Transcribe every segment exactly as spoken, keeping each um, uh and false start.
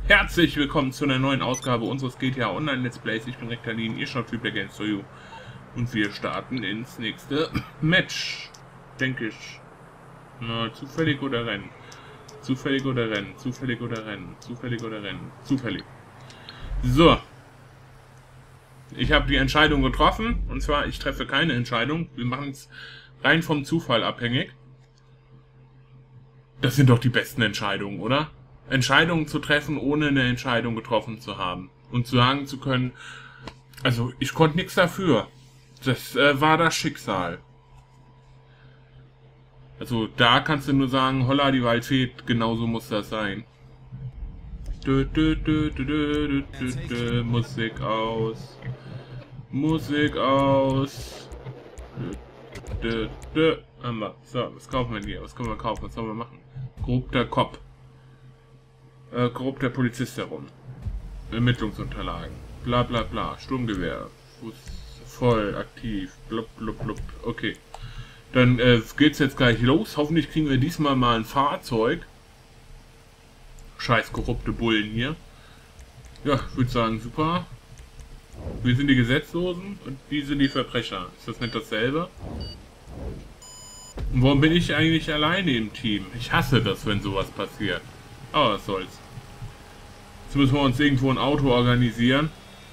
Herzlich willkommen zu einer neuen Ausgabe unseres G T A Online Let's Plays. Ich bin Rektalin, ihr schaut Triple Games to You. Und wir starten ins nächste Match. Denke ich. Na, zufällig oder Rennen? Zufällig oder Rennen? Zufällig oder Rennen? Zufällig oder Rennen? Zufällig. So. Ich habe die Entscheidung getroffen. Und zwar, ich treffe keine Entscheidung. Wir machen es rein vom Zufall abhängig. Das sind doch die besten Entscheidungen, oder? Entscheidungen zu treffen, ohne eine Entscheidung getroffen zu haben. Und zu sagen zu können, also ich konnte nichts dafür. Das äh, war das Schicksal. Also da kannst du nur sagen, holla die Waldfee, genauso muss das sein. Dö, dö, dö, dö, dö, dö, dö, Musik aus. Musik aus. Dö, dö, dö. So, was kaufen wir denn hier? Was können wir kaufen? Was sollen wir machen? Korrupter Kopf. Äh, korrupter Polizist herum. Ermittlungsunterlagen. Bla bla bla. Sturmgewehr. Fuß voll aktiv. Blub blub blub. Okay. Dann äh, geht's jetzt gleich los. Hoffentlich kriegen wir diesmal mal ein Fahrzeug. Scheiß korrupte Bullen hier. Ja, ich würde sagen, super. Wir sind die Gesetzlosen und die sind die Verbrecher. Ist das nicht dasselbe? Und warum bin ich eigentlich alleine im Team? Ich hasse das, wenn sowas passiert. Aber was soll's. Jetzt müssen wir uns irgendwo ein Auto organisieren.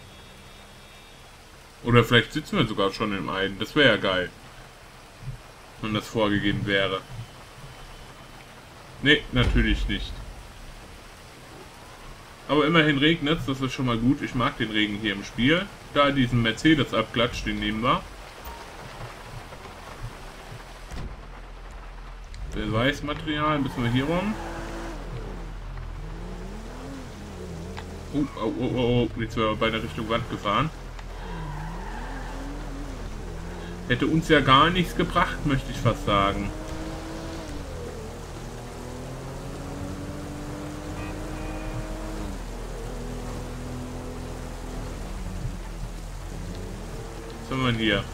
Oder vielleicht sitzen wir sogar schon im einen. Das wäre ja geil. Wenn das vorgegeben wäre. Nee, natürlich nicht. Aber immerhin regnet es, das ist schon mal gut. Ich mag den Regen hier im Spiel. Da diesen Mercedes abklatscht, den nehmen wir. Beweismaterial müssen wir hier rum. Oh, oh, oh, oh, oh, jetzt sind wir bei der Richtung Wand gefahren. Hätte uns ja gar nichts gebracht, möchte ich fast sagen. Was haben wir denn hier?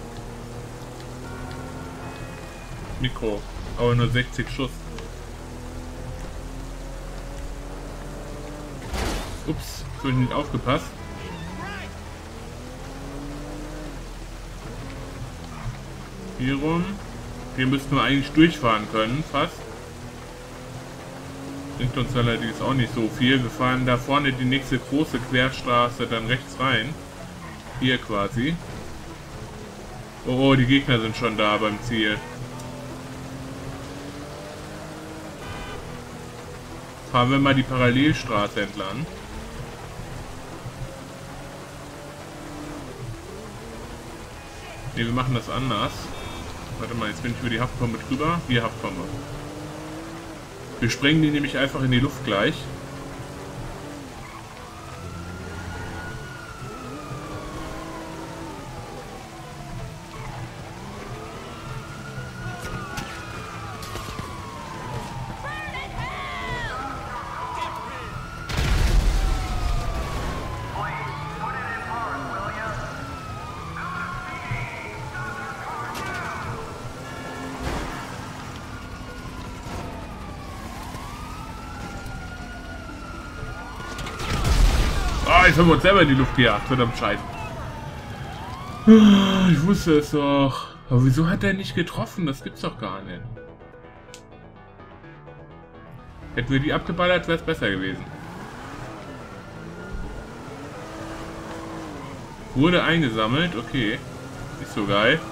Mikro, aber nur sechzig Schuss. Ups, habe ich nicht aufgepasst. Hier rum. Hier müssten wir eigentlich durchfahren können, fast. Bringt uns allerdings auch nicht so viel. Wir fahren da vorne die nächste große Querstraße dann rechts rein. Hier quasi. Oh, oh, die Gegner sind schon da beim Ziel. Fahren wir mal die Parallelstraße entlang. Ne, wir machen das anders. Warte mal, jetzt bin ich über die Haftbombe drüber. Hier Haftbombe. Wir sprengen die nämlich einfach in die Luft gleich. Ah, jetzt haben wir uns selber in die Luft gejagt, verdammt scheiße. Ich wusste es doch. Aber wieso hat er nicht getroffen? Das gibt's doch gar nicht. Hätten wir die abgeballert, wäre es besser gewesen. Wurde eingesammelt, okay. Nicht so geil.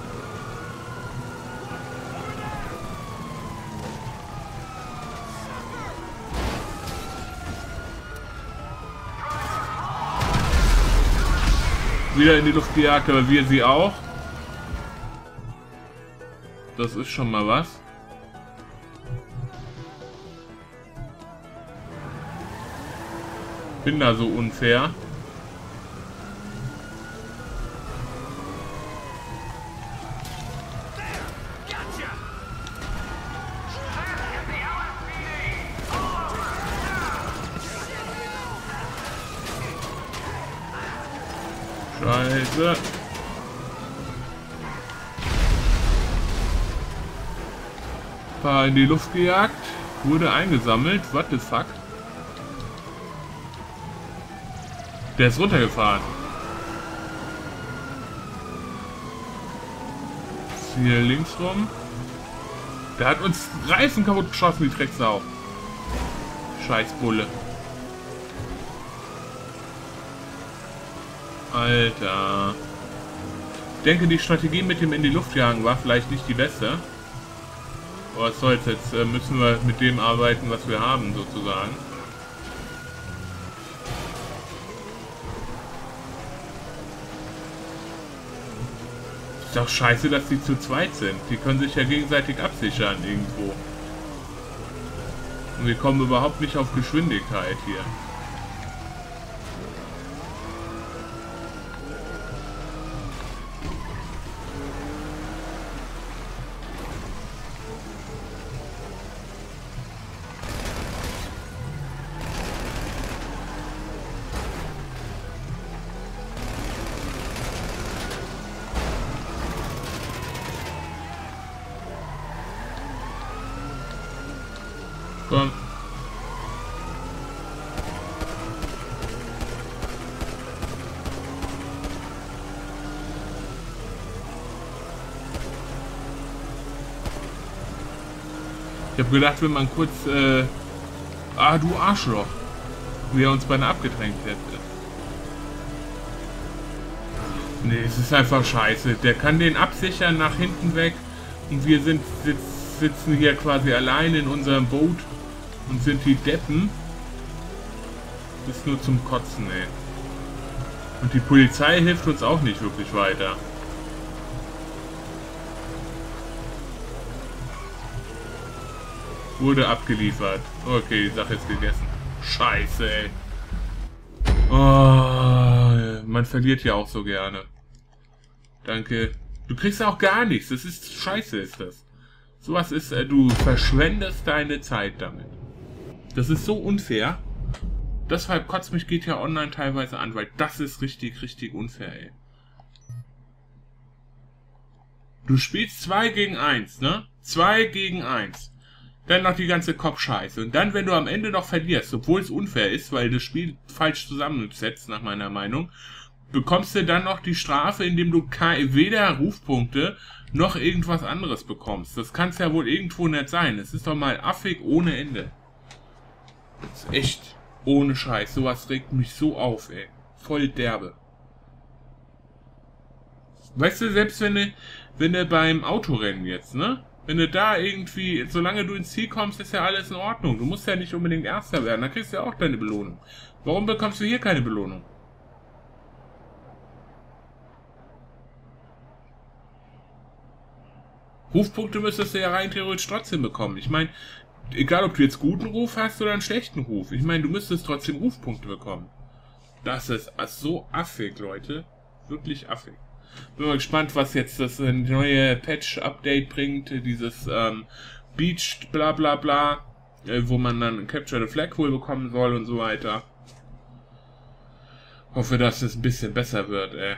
Wieder in die Luft gejagt, aber wir sie auch. Das ist schon mal was. Bin da so unfair. Scheiße. War in die Luft gejagt. Wurde eingesammelt. What the fuck? Der ist runtergefahren. Hier links rum. Der hat uns Reifen kaputt geschossen, die Drecksau. Scheiß Bulle. Alter. Ich denke, die Strategie mit dem in die Luft jagen war vielleicht nicht die beste. Aber was soll's, jetzt äh, müssen wir mit dem arbeiten, was wir haben, sozusagen. Ist doch scheiße, dass die zu zweit sind. Die können sich ja gegenseitig absichern irgendwo. Und wir kommen überhaupt nicht auf Geschwindigkeit hier. Komm. Ich habe gedacht, wenn man kurz, äh, ah, du Arschloch, wie er uns beinahe abgedrängt hätte. Nee, es ist einfach scheiße. Der kann den absichern nach hinten weg und wir sind sitz, sitzen hier quasi allein in unserem Boot und sind die Deppen. Das ist nur zum Kotzen, ey. Und die Polizei hilft uns auch nicht wirklich weiter. Wurde abgeliefert. Okay, die Sache ist gegessen. Scheiße, ey. Oh, man verliert ja auch so gerne. Danke. Du kriegst auch gar nichts. Das ist scheiße, ist das. Sowas ist, äh, du verschwendest deine Zeit damit. Das ist so unfair. Deshalb kotzt mich G T A Online teilweise an, weil das ist richtig, richtig unfair, ey. Du spielst zwei gegen eins, ne? zwei gegen eins. Dann noch die ganze Kopfscheiße. Und dann, wenn du am Ende noch verlierst, obwohl es unfair ist, weil das Spiel falsch zusammensetzt, nach meiner Meinung, bekommst du dann noch die Strafe, indem du weder Rufpunkte noch irgendwas anderes bekommst. Das kann es ja wohl irgendwo nicht sein. Es ist doch mal affig ohne Ende. Das ist echt ohne Scheiß. Sowas regt mich so auf, ey. Voll derbe. Weißt du, selbst wenn du, wenn du beim Autorennen jetzt, ne? Wenn du da irgendwie, solange du ins Ziel kommst, ist ja alles in Ordnung. Du musst ja nicht unbedingt Erster werden. Dann kriegst du ja auch deine Belohnung. Warum bekommst du hier keine Belohnung? Rufpunkte müsstest du ja rein theoretisch trotzdem bekommen. Ich meine, egal ob du jetzt guten Ruf hast oder einen schlechten Ruf. Ich meine, du müsstest trotzdem Rufpunkte bekommen. Das ist so affig, Leute. Wirklich affig. Bin mal gespannt, was jetzt das neue Patch-Update bringt. Dieses ähm, Beach bla bla bla. Äh, wo man dann Capture the Flag wohl bekommen soll und so weiter. Hoffe, dass es ein bisschen besser wird, ey.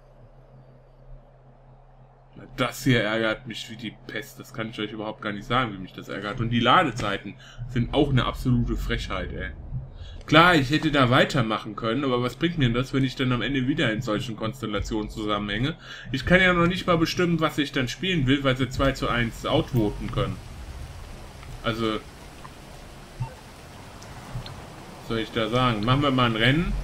Das hier ärgert mich wie die Pest. Das kann ich euch überhaupt gar nicht sagen, wie mich das ärgert. Und die Ladezeiten sind auch eine absolute Frechheit, ey. Klar, ich hätte da weitermachen können, aber was bringt mir das, wenn ich dann am Ende wieder in solchen Konstellationen zusammenhänge? Ich kann ja noch nicht mal bestimmen, was ich dann spielen will, weil sie zwei zu eins outvoten können. Also, was soll ich da sagen? Machen wir mal ein Rennen.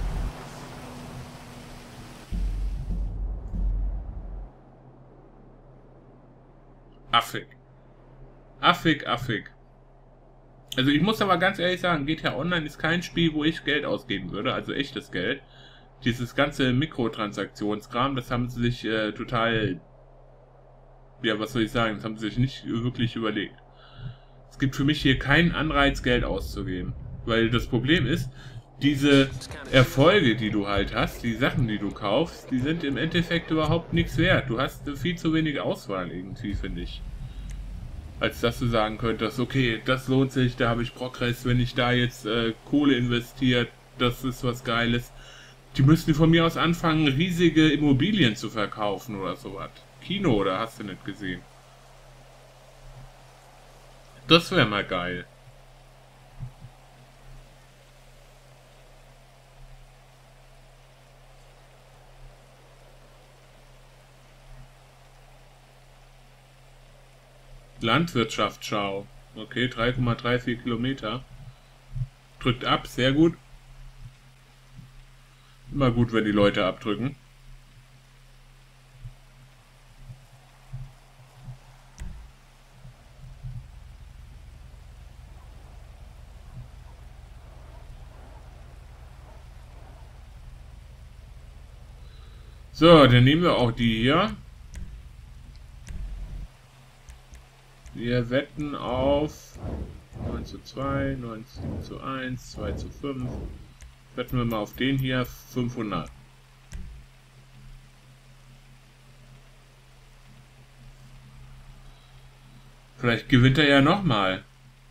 Affig. Affig, affig. Also ich muss aber ganz ehrlich sagen, G T A Online ist kein Spiel, wo ich Geld ausgeben würde, also echtes Geld. Dieses ganze Mikrotransaktionskram, das haben sie sich äh, total, ja, was soll ich sagen, das haben sie sich nicht wirklich überlegt. Es gibt für mich hier keinen Anreiz, Geld auszugeben. Weil das Problem ist, diese Erfolge, die du halt hast, die Sachen, die du kaufst, die sind im Endeffekt überhaupt nichts wert. Du hast viel zu wenig Auswahl irgendwie, finde ich. Als dass du sagen könntest, okay, das lohnt sich, da habe ich Progress, wenn ich da jetzt äh, Kohle investiere, das ist was Geiles. Die müssten von mir aus anfangen, riesige Immobilien zu verkaufen oder sowas. Kino, oder hast du nicht gesehen? Das wäre mal geil. Landwirtschaftsschau. Okay, drei Komma vierunddreißig Kilometer. Drückt ab, sehr gut. Immer gut, wenn die Leute abdrücken. So, dann nehmen wir auch die hier. Wir wetten auf neun zu zwei, neun zu eins, zwei zu fünf. Wetten wir mal auf den hier, fünfhundert. Vielleicht gewinnt er ja nochmal.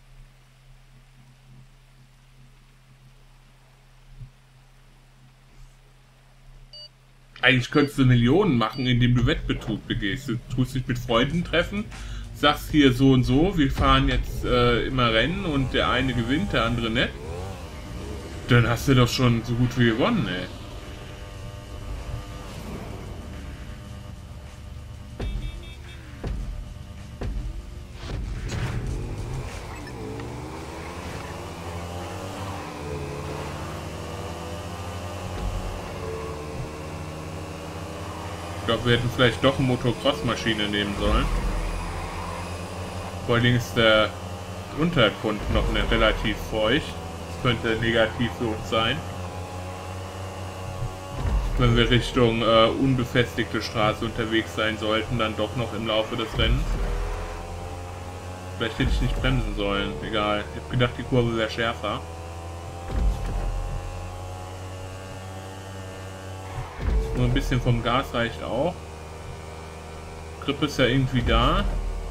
Eigentlich könntest du Millionen machen, indem du Wettbetrug begehst. Du tust dich mit Freunden treffen, sagst hier so und so, wir fahren jetzt äh, immer Rennen und der eine gewinnt, der andere nicht. Dann hast du doch schon so gut wie gewonnen, ey. Ich glaube, wir hätten vielleicht doch eine Motocross-Maschine nehmen sollen. Vor allen Dingen ist der Untergrund noch eine relativ feucht. Das könnte negativ für uns sein. Wenn wir Richtung äh, unbefestigte Straße unterwegs sein sollten, dann doch noch im Laufe des Rennens. Vielleicht hätte ich nicht bremsen sollen. Egal. Ich habe gedacht, die Kurve wäre schärfer. Nur ein bisschen vom Gas reicht auch. Grip ist ja irgendwie da.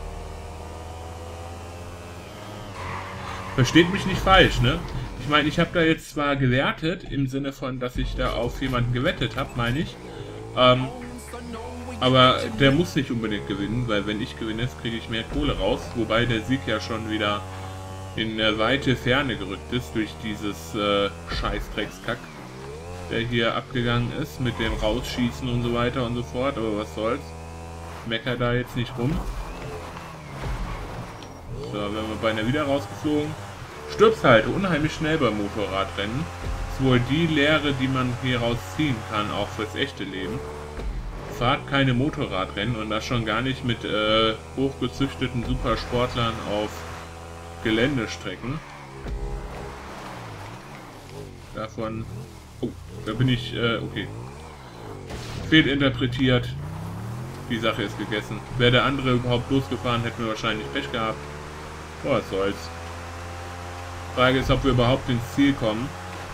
Versteht mich nicht falsch, ne? Ich meine, ich habe da jetzt zwar gewertet, im Sinne von, dass ich da auf jemanden gewettet habe, meine ich. Ähm, aber der muss nicht unbedingt gewinnen, weil wenn ich gewinne, kriege ich mehr Kohle raus. Wobei der Sieg ja schon wieder in äh, weite Ferne gerückt ist durch dieses äh, Scheißdreckskack, der hier abgegangen ist mit dem Rausschießen und so weiter und so fort. Aber was soll's. Mecker da jetzt nicht rum. So, werden wir beinahe wieder rausgeflogen. Stirbst halt unheimlich schnell beim Motorradrennen. Ist wohl die Lehre, die man hier rausziehen kann, auch fürs echte Leben. Fahrt keine Motorradrennen und das schon gar nicht mit äh, hochgezüchteten Supersportlern auf Geländestrecken. Davon... Oh, da bin ich... Äh, okay. Fehlinterpretiert. Die Sache ist gegessen. Wäre der andere überhaupt losgefahren, hätten wir wahrscheinlich Pech gehabt. Oh, was soll's. Frage ist, ob wir überhaupt ins Ziel kommen.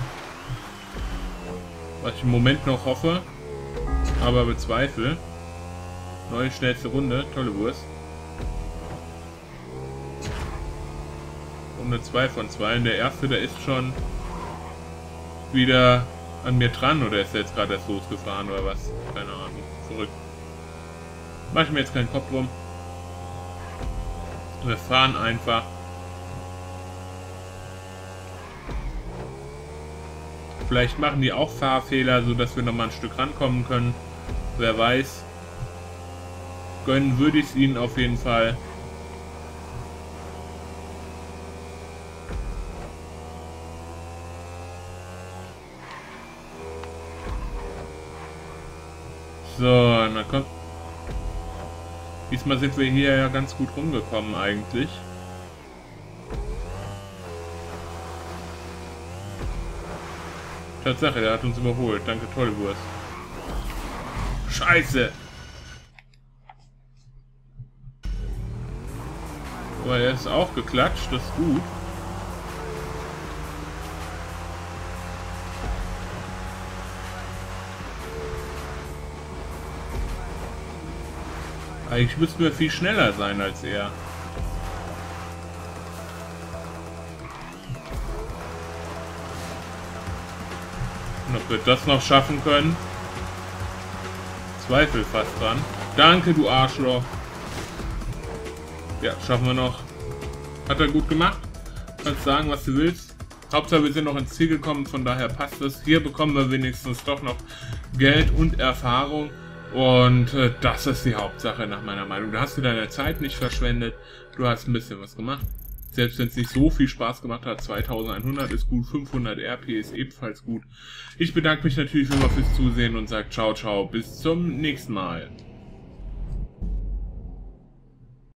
Was ich im Moment noch hoffe, aber bezweifle. Neue schnellste Runde, tolle Wurst. Runde zwei von zwei. Und der erste, der ist schon wieder an mir dran. Oder ist er jetzt gerade erst losgefahren oder was? Keine Ahnung. Verrückt. Mach ich mir jetzt keinen Kopf drum. Wir fahren einfach. Vielleicht machen die auch Fahrfehler, sodass wir nochmal ein Stück rankommen können. Wer weiß. Gönnen würde ich es ihnen auf jeden Fall. So, na komm. Diesmal sind wir hier ja ganz gut rumgekommen eigentlich. Tatsache, der hat uns überholt. Danke, tolle Wurst. Scheiße! Aber er ist auch geklatscht, das ist gut. Eigentlich müssten wir viel schneller sein als er. Und ob wir das noch schaffen können? Zweifel fast dran. Danke, du Arschloch. Ja, schaffen wir noch. Hat er gut gemacht. Kannst sagen, was du willst. Hauptsache, wir sind noch ins Ziel gekommen, von daher passt es. Hier bekommen wir wenigstens doch noch Geld und Erfahrung. Und äh, das ist die Hauptsache nach meiner Meinung. Du hast dir deine Zeit nicht verschwendet, du hast ein bisschen was gemacht. Selbst wenn es nicht so viel Spaß gemacht hat, zweitausendeinhundert ist gut, fünfhundert R P ist ebenfalls gut. Ich bedanke mich natürlich immer fürs Zusehen und sage ciao, ciao, bis zum nächsten Mal.